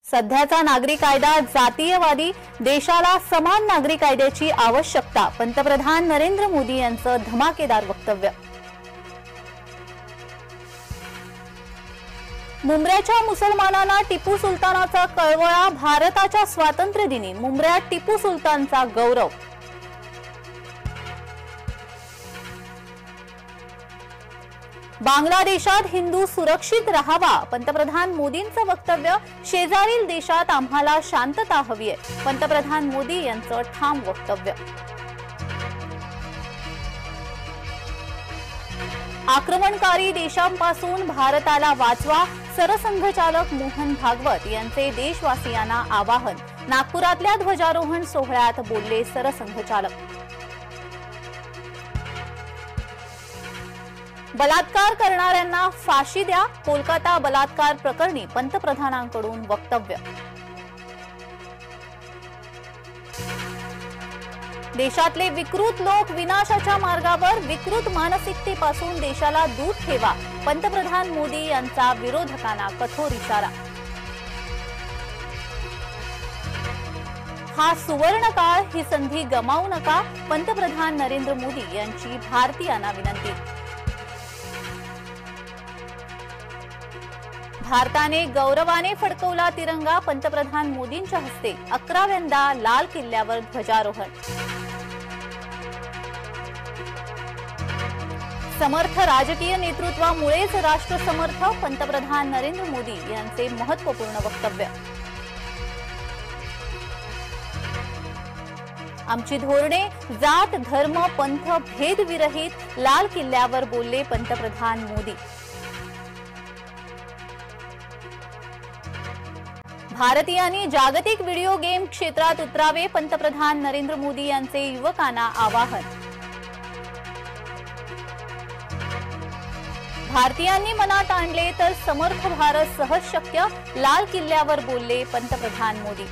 सध्याचा नागरिक कायदा जातीयवादी, देशाला समान नागरिक कायद्याची आवश्यकता. पंतप्रधान नरेंद्र मोदी यांचं धमाकेदार वक्तव्य. मुंब्र्याच्या मुसलमानांना टिपू सुलतानाचा कळवळा. भारताच्या स्वातंत्र्य दिनी मुंब्र्यात टिपू सुलतानचा गौरव. बांगलादेशात हिंदू सुरक्षित राहावा. पंतप्रधान मोदींचं वक्तव्य. शेजारील देशात आम्हाला शांतता हवी आहे. पंतप्रधान मोदी यांचं ठाम वक्तव्य. आक्रमणकारी देशांपासून भारताला वाचवा. सरसंघचालक मोहन भागवत यांचे देशवासियांना आवाहन. नागपुरातल्या ध्वजारोहण सोहळ्यात बोलले सरसंघचालक. बलात्कार करणाऱ्यांना फाशी द्या. कोलकाता बलात्कार प्रकरणी पंतप्रधानांकडून वक्तव्य. देशातले विकृत लोक विनाशाच्या मार्गावर. विकृत मानसिकतेपासून देशाला दूर ठेवा. पंतप्रधान मोदी यांचा विरोधकांना कठोर इशारा. हा सुवर्ण काळ, ही संधी गमावू नका. पंतप्रधान नरेंद्र मोदी यांची भारतीयांना विनंती. भारताने गौरवाने फडकवला तिरंगा. पंतप्रधान मोदींच्या हस्ते 11व्यांदा लाल किल्ल्यावर ध्वजारोहण. समर्थ राजकीय नेतृत्वामुळेच राष्ट्र समर्थ. पंतप्रधान नरेंद्र मोदी यांचे महत्त्वपूर्ण वक्तव्य. आमची धोरणे जात धर्म पंथ भेदविरहित. लाल किल्ल्यावर बोलले पंतप्रधान मोदी. भारतीयांनी जागतिक व्हिडिओ गेम क्षेत्रात उतरावे. पंतप्रधान नरेंद्र मोदी यांचे युवकांना आवाहन. भारतीयांनी मनात आणले तर समर्थ भारत सहज शक्य. लाल किल्ल्यावर बोलले पंतप्रधान मोदी.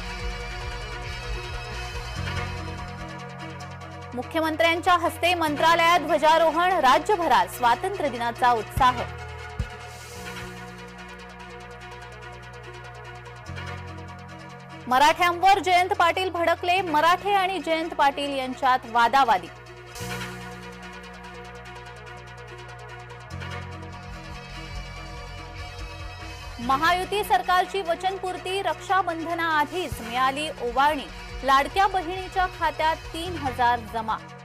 मुख्यमंत्र्यांच्या हस्ते मंत्रालयात ध्वजारोहण. राज्यभरात स्वातंत्र्य दिनाचा उत्साह. मराठ्यांवर जयंत पाटील भडकले. मराठे आणि जयंत पाटील यांच्यात वादावादी. महायुती सरकारची वचनपूर्ती. रक्षाबंधनाआधीच मिळाली ओवाळणी. लाडक्या बहिणीच्या खात्यात 3000 जमा.